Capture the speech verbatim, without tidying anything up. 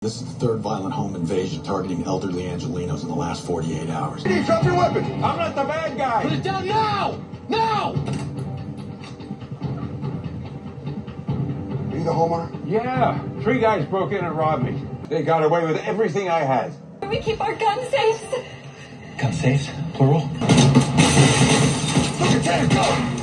This is the third violent home invasion targeting elderly Angelinos in the last forty-eight hours. Hey, drop your weapon! I'm not the bad guy! Put it down now! Now! Are you the homeowner? Yeah. Three guys broke in and robbed me. They got away with everything I had. We keep our gun safes. Gun safes? Plural? Look at that, go!